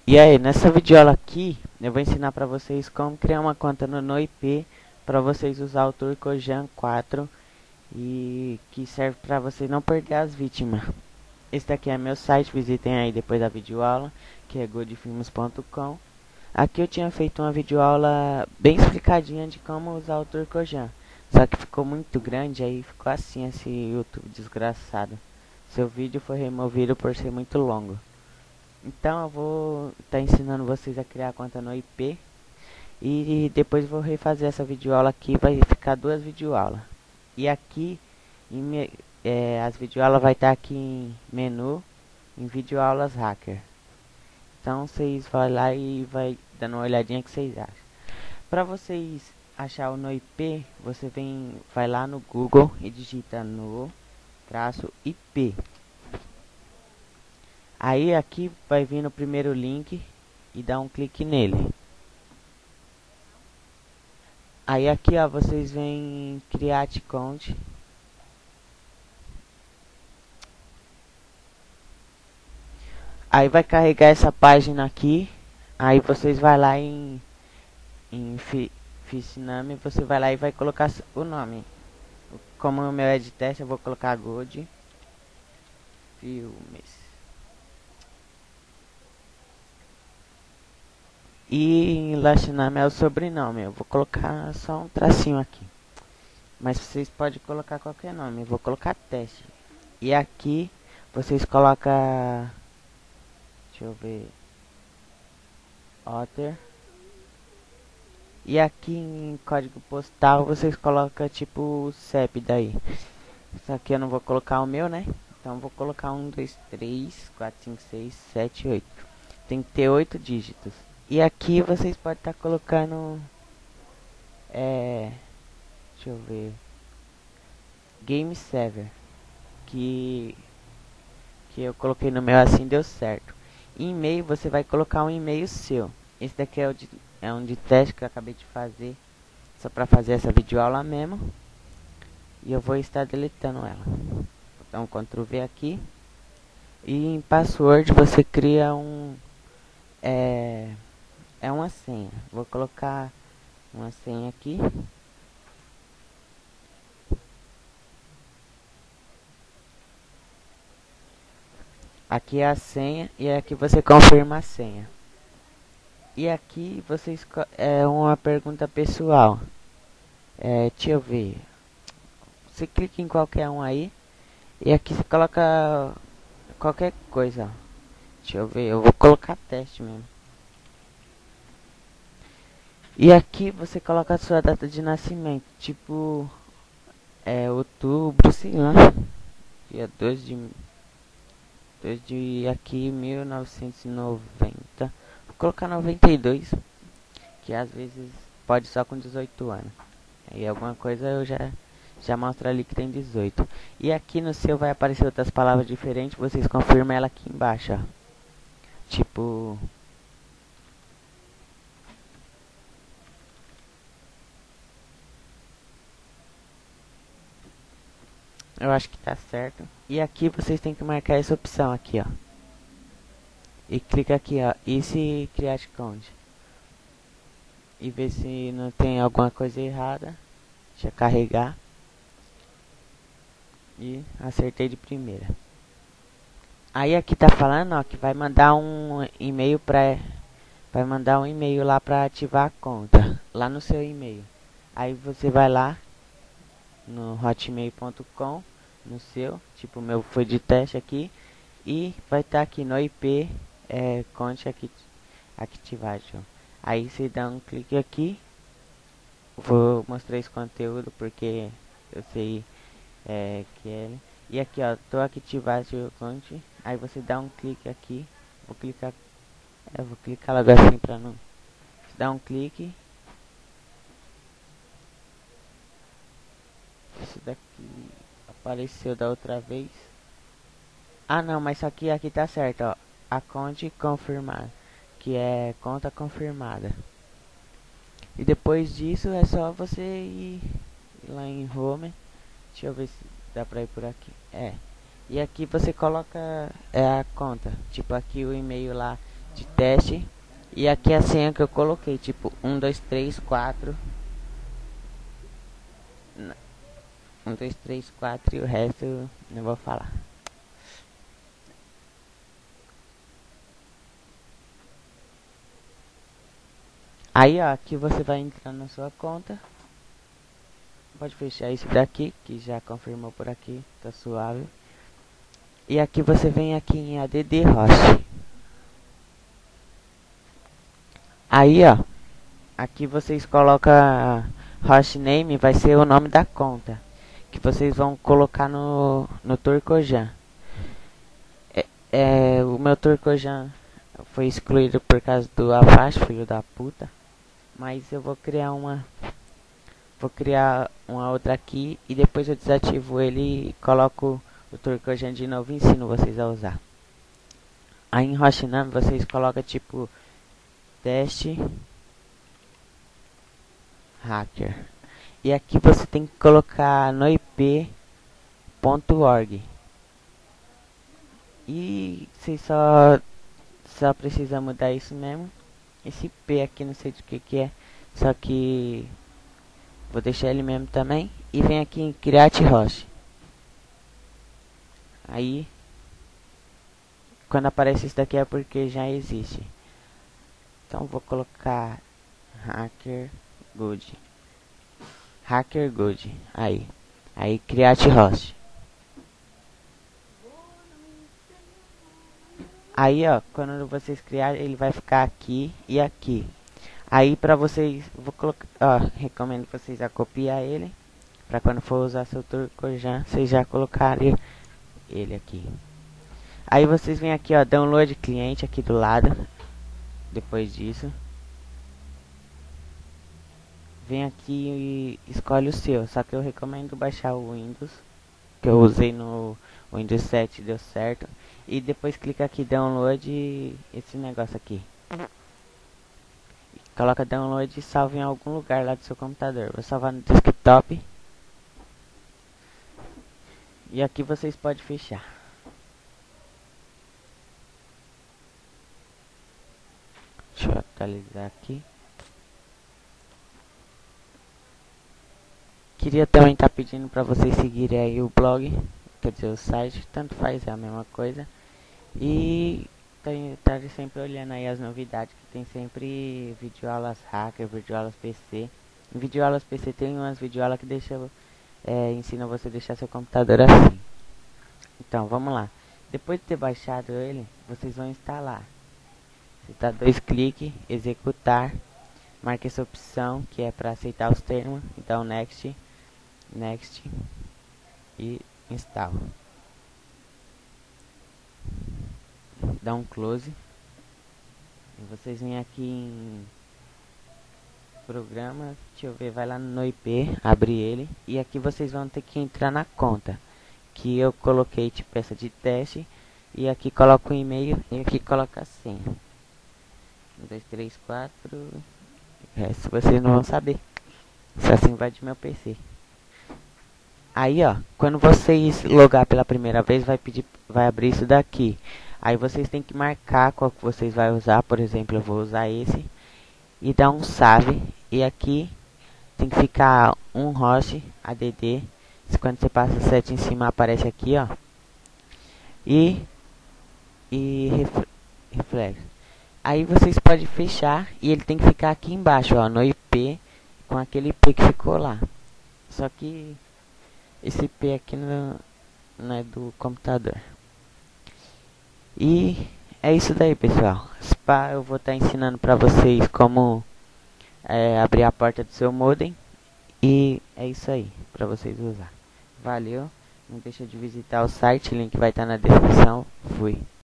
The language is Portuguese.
E aí, nessa videoaula aqui, eu vou ensinar para vocês como criar uma conta no NoIP para vocês usar o Turcojan 4 e que serve para vocês não perder as vítimas. Esse daqui é meu site, visitem aí depois da videoaula, que é goodfilmes.com. Aqui eu tinha feito uma videoaula bem explicadinha de como usar o Turcojan, só que ficou muito grande, aí ficou assim esse YouTube desgraçado. Seu vídeo foi removido por ser muito longo. Então eu vou estar ensinando vocês a criar a conta no IP e depois vou refazer essa videoaula aqui, vai ficar duas videoaulas. E aqui as videoaulas vai estar aqui em menu, em videoaulas hacker. Então vocês vão lá e vai dando uma olhadinha que vocês acham. Para vocês achar o NoIP, você vai lá no Google e digita no-IP. Aí aqui vai vir no primeiro link e dá um clique nele. Aí aqui ó, vocês vêm Create Account. Aí vai carregar essa página aqui. Aí vocês vai lá em Fishname, você vai lá e vai colocar o nome. Como o meu é de teste, eu vou colocar Good Filmes. E em Last Name é o sobrenome. Eu vou colocar só um tracinho aqui. Mas vocês podem colocar qualquer nome. Eu vou colocar teste. E aqui vocês colocam. Deixa eu ver. Otter. E aqui em código postal vocês colocam tipo o CEP daí. Só que eu não vou colocar o meu, né? Então vou colocar 1, 2, 3, 4, 5, 6, 7, 8. Tem que ter 8 dígitos. E aqui vocês podem estar colocando. Deixa eu ver. Game Server. Que eu coloquei no meu assim, deu certo. E-mail, você vai colocar um e-mail seu. Esse daqui é um de teste que eu acabei de fazer, só para fazer essa videoaula mesmo. E eu vou estar deletando ela. Então Ctrl V aqui. E em password você cria é uma senha. Vou colocar uma senha aqui. Aqui é a senha e aqui você confirma a senha. E aqui vocês é uma pergunta pessoal. Deixa eu ver. Você clica em qualquer um aí e aqui você coloca qualquer coisa. Deixa eu ver, eu vou colocar teste mesmo. E aqui você coloca a sua data de nascimento, tipo outubro, sei lá. Dia 2 de aqui 1990. Vou colocar 92, que às vezes pode só com 18 anos. Aí alguma coisa eu já mostra ali que tem 18. E aqui no seu vai aparecer outras palavras diferentes, vocês confirmam ela aqui embaixo, ó. Tipo, eu acho que tá certo. E aqui vocês têm que marcar essa opção aqui, ó. E clica aqui, ó, e se Create Account. E ver se não tem alguma coisa errada. Deixa eu carregar. E acertei de primeira. Aí aqui tá falando, ó, que vai mandar um e-mail vai mandar um e-mail lá pra ativar a conta, lá no seu e-mail. Aí você vai lá no hotmail.com, no seu, tipo o meu foi de teste aqui, e vai estar aqui no IP, conte Activation. Aí você dá um clique aqui, vou mostrar esse conteúdo porque eu sei que é ele. E aqui ó, tô Activation Conte, aí você dá um clique aqui, vou clicar logo assim pra não... Dá um clique. Isso daqui apareceu da outra vez. Ah não, mas só que aqui tá certo, ó. A conta confirmada, que é conta confirmada. E depois disso é só você ir lá em home. Deixa eu ver se dá pra ir por aqui. E aqui você coloca a conta. Tipo aqui o e-mail lá de teste. E aqui é a senha que eu coloquei, tipo 1, 2, 3, 4. 1, 2, 3, 4 e o resto eu não vou falar. Aí ó, aqui você vai entrar na sua conta. Pode fechar isso daqui, que já confirmou por aqui, tá suave. E aqui você vem aqui em ADD Host. Aí ó, aqui vocês colocam hostname, vai ser o nome da conta que vocês vão colocar no Turcojan. O meu Turcojan foi excluído por causa do Avast, filho da puta. Mas eu vou criar uma outra aqui e depois eu desativo ele e coloco o Turcojan de novo e ensino vocês a usar. Aí em hostname vocês colocam tipo teste hacker. E aqui você tem que colocar no ip.org. E você só precisa mudar isso mesmo. Esse P aqui não sei de que é. Só que vou deixar ele mesmo também. E vem aqui em Create Host. Aí quando aparece isso daqui é porque já existe. Então vou colocar Hacker Good. Hacker Good. Aí Create Host. Aí ó, quando vocês criarem, ele vai ficar aqui e aqui. Aí pra vocês, vou colocar, ó, recomendo vocês a copiar ele, pra quando for usar seu Turcojan, vocês já colocarem ele aqui. Aí vocês vêm aqui ó, download cliente aqui do lado. Depois disso, vem aqui e escolhe o seu. Só que eu recomendo baixar o Windows, que eu usei no Windows 7, deu certo. E depois clica aqui download esse negócio aqui. Coloca download e salva em algum lugar lá do seu computador. Vou salvar no desktop. E aqui vocês podem fechar. Deixa eu atualizar aqui. Queria também estar pedindo para vocês seguirem aí o blog, quer dizer o site, tanto faz, é a mesma coisa. E tá sempre olhando aí as novidades, que tem sempre videoaulas hacker, videoaulas PC. Em videoaulas PC tem umas videoaulas que ensina você a deixar seu computador assim. Então, vamos lá. Depois de ter baixado ele, vocês vão instalar. Você dá 2 cliques, executar, marca essa opção que é para aceitar os termos, então next e install. Dá um close. E vocês vêm aqui em programa, deixa eu ver, vai lá no IP, abre ele e aqui vocês vão ter que entrar na conta que eu coloquei tipo essa de teste e aqui coloca o e-mail e aqui coloca a senha. 1, 2, 3, 4. O resto vocês não vão saber. Só assim invade meu PC. Aí ó, quando vocês logar pela primeira vez vai abrir isso daqui. Aí vocês tem que marcar qual que vocês vai usar, por exemplo, eu vou usar esse e dar um save e aqui tem que ficar um host add. Quando você passa 7 em cima aparece aqui, ó. E reflexo. Aí vocês podem fechar e ele tem que ficar aqui embaixo, ó, no IP com aquele IP que ficou lá. Só que esse IP aqui não é do computador. E é isso daí, pessoal. Eu vou estar ensinando para vocês como abrir a porta do seu modem. E é isso aí, para vocês usar. Valeu, não deixa de visitar o site, o link vai estar na descrição. Fui.